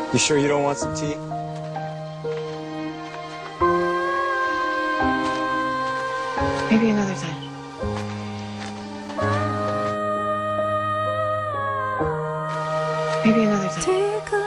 You sure you don't want some tea? Maybe another time. Maybe another time.